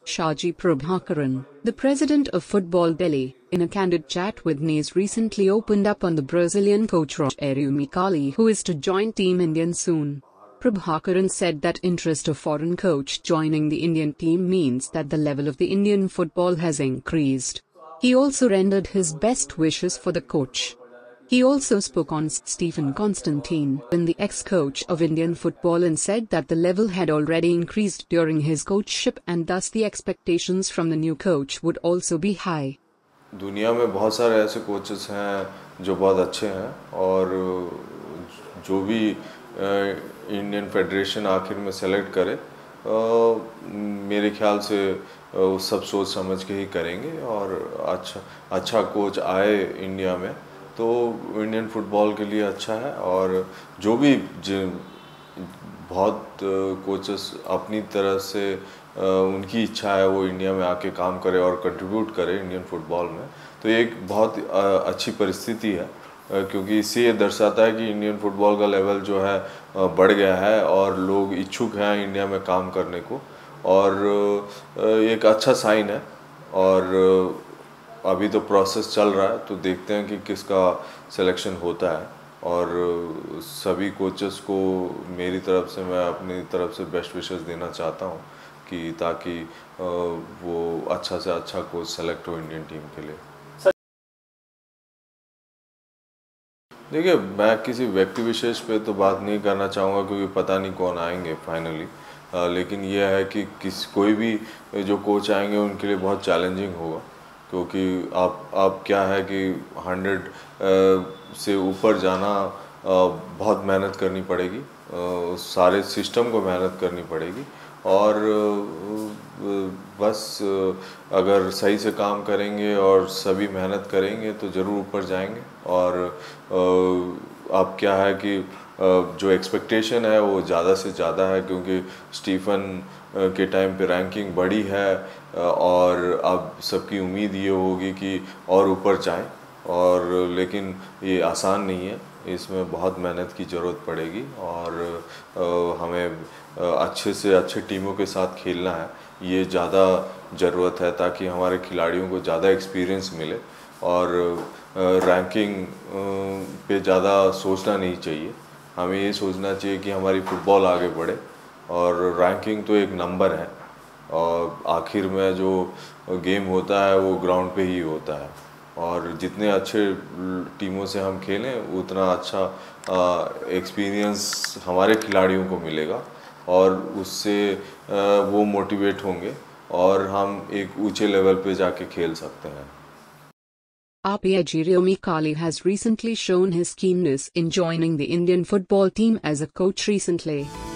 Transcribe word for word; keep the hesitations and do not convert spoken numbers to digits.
Shaji Prabhakaran, the president of Football Delhi, in a candid chat with N N I S recently opened up on the Brazilian coach Rogerio Micale, who is to join Team Indian soon. Prabhakaran said that interest of foreign coach joining the Indian team means that the level of the Indian football has increased. He also rendered his best wishes for the coach. He also spoke on Stephen Constantine, the ex-coach of Indian football, and said that the level had already increased during his coachship and thus the expectations from the new coach would also be high. दुनिया में बहुत सारे ऐसे coaches हैं जो बहुत अच्छे हैं और जो भी इंडियन फेडरेशन आखिर में सेलेक्ट करे मेरे ख्याल से सब सोच समझ के ही करेंगे और अच्छा अच्छा कोच आए इंडिया में तो इंडियन फुटबॉल के लिए अच्छा है। और जो भी बहुत कोचेस अपनी तरह से उनकी इच्छा है वो इंडिया में आके काम करे और कंट्रीब्यूट करे इंडियन फुटबॉल में, तो ये एक बहुत अच्छी परिस्थिति है क्योंकि इससे ये दर्शाता है कि इंडियन फुटबॉल का लेवल जो है बढ़ गया है और लोग इच्छुक हैं इंडिया में काम करने को, और एक अच्छा साइन है। और अभी तो प्रोसेस चल रहा है तो देखते हैं कि किसका सिलेक्शन होता है, और सभी कोचेस को मेरी तरफ से मैं अपनी तरफ से बेस्ट विशेस देना चाहता हूँ कि ताकि वो अच्छा से अच्छा कोच सेलेक्ट हो इंडियन टीम के लिए। देखिए, मैं किसी व्यक्ति विशेष पे तो बात नहीं करना चाहूँगा क्योंकि पता नहीं कौन आएंगे फाइनली, लेकिन यह है कि किस कोई भी जो कोच आएंगे उनके लिए बहुत चैलेंजिंग होगा क्योंकि आप आप क्या है कि हंड्रेड से ऊपर जाना बहुत मेहनत करनी पड़ेगी, सारे सिस्टम को मेहनत करनी पड़ेगी, और बस अगर सही से काम करेंगे और सभी मेहनत करेंगे तो ज़रूर ऊपर जाएंगे। और अब क्या है कि जो एक्सपेक्टेशन है वो ज़्यादा से ज़्यादा है क्योंकि स्टीफन के टाइम पे रैंकिंग बढ़ी है और अब सबकी उम्मीद ये होगी कि और ऊपर जाएं, और लेकिन ये आसान नहीं है, इसमें बहुत मेहनत की ज़रूरत पड़ेगी और हमें अच्छे से अच्छे टीमों के साथ खेलना है, ये ज़्यादा ज़रूरत है ताकि हमारे खिलाड़ियों को ज़्यादा एक्सपीरियंस मिले। और रैंकिंग पे ज़्यादा सोचना नहीं चाहिए, हमें ये सोचना चाहिए कि हमारी फुटबॉल आगे बढ़े, और रैंकिंग तो एक नंबर है और आखिर में जो गेम होता है वो ग्राउंड पे ही होता है, और जितने अच्छे टीमों से हम खेलें उतना अच्छा एक्सपीरियंस हमारे खिलाड़ियों को मिलेगा और उससे वो मोटिवेट होंगे और हम एक ऊंचे लेवल पे जाके खेल सकते हैं। Rogerio Micale has recently shown his keenness in joining the Indian football team as a coach recently.